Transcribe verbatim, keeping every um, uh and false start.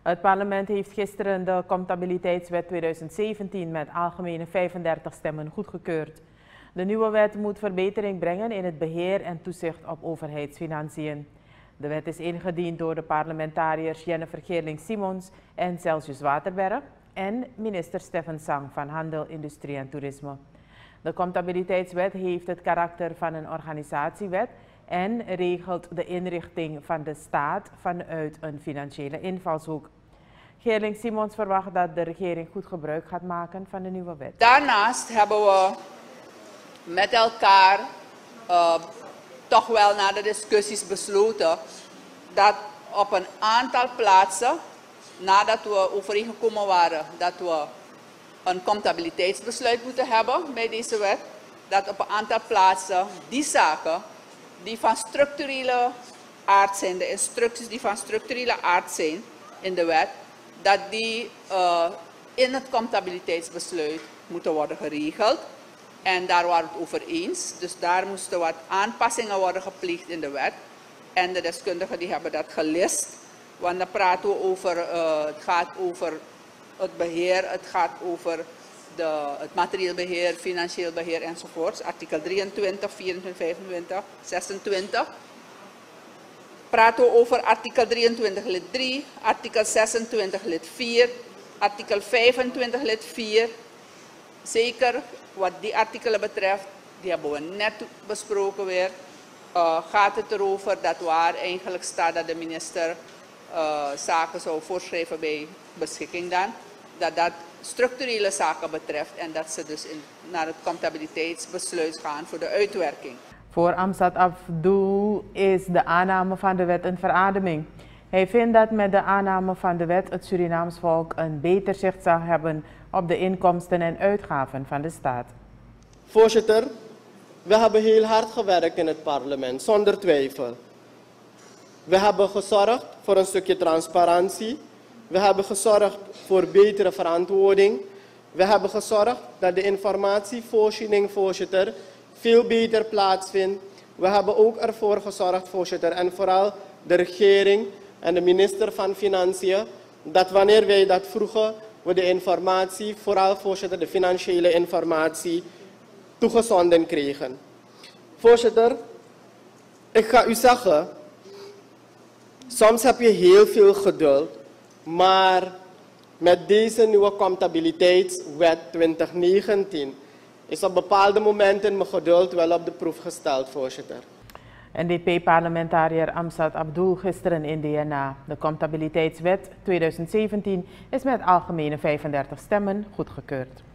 Het parlement heeft gisteren de Comptabiliteitswet tweeduizend zeventien met algemene vijfendertig stemmen goedgekeurd. De nieuwe wet moet verbetering brengen in het beheer en toezicht op overheidsfinanciën. De wet is ingediend door de parlementariërs Jennifer Geerling-Simons en Celsius Waterberg en minister Stefan Sang van Handel, Industrie en Toerisme. De Comptabiliteitswet heeft het karakter van een organisatiewet en regelt de inrichting van de staat vanuit een financiële invalshoek. Geerling-Simons verwacht dat de regering goed gebruik gaat maken van de nieuwe wet. Daarnaast hebben we met elkaar uh, toch wel na de discussies besloten dat op een aantal plaatsen, nadat we overeengekomen waren dat we een comptabiliteitsbesluit moeten hebben bij deze wet, dat op een aantal plaatsen die zaken die van structurele aard zijn, de instructies die van structurele aard zijn in de wet, dat die uh, in het comptabiliteitsbesluit moeten worden geregeld. En daar waren we het over eens. Dus daar moesten wat aanpassingen worden gepleegd in de wet. En de deskundigen die hebben dat gelist. Want dan praten we over, uh, het gaat over het beheer, het gaat over de, het materieel beheer, financieel beheer enzovoorts. Artikel drieëntwintig, vierentwintig, vijfentwintig, zesentwintig. Praten we over artikel drieëntwintig lid drie, artikel zesentwintig lid vier, artikel vijfentwintig lid vier. Zeker wat die artikelen betreft, die hebben we net besproken weer, uh, gaat het erover dat waar eigenlijk staat dat de minister uh, zaken zou voorschrijven bij beschikking dan, dat dat structurele zaken betreft en dat ze dus in, naar het comptabiliteitsbesluit gaan voor de uitwerking. Voor Amsat Abdul is de aanname van de wet een verademing. Hij vindt dat met de aanname van de wet het Surinaams volk een beter zicht zal hebben op de inkomsten en uitgaven van de staat. Voorzitter, we hebben heel hard gewerkt in het parlement, zonder twijfel. We hebben gezorgd voor een stukje transparantie. We hebben gezorgd voor betere verantwoording. We hebben gezorgd dat de informatievoorziening, voorzitter, veel beter plaatsvindt. We hebben ook ervoor gezorgd, voorzitter, en vooral de regering en de minister van Financiën, dat wanneer wij dat vroegen, we de informatie, vooral, voorzitter, de financiële informatie, toegezonden kregen. Voorzitter, ik ga u zeggen, soms heb je heel veel geduld, maar met deze nieuwe comptabiliteitswet twintig negentien is op bepaalde momenten mijn geduld wel op de proef gesteld, voorzitter. N D P-parlementariër Amsat Abdul gisteren in D N A. De Comptabiliteitswet tweeduizend zeventien is met algemene vijfendertig stemmen goedgekeurd.